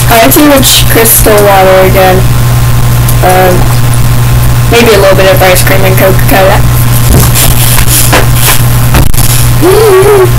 too much crystal water again. Maybe a little bit of ice cream and Coca-Cola.